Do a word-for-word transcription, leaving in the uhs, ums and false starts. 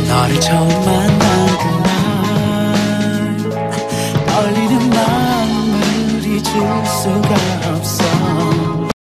너를 처음 만난 그날 떨리는 마음을 잊을 수가 없어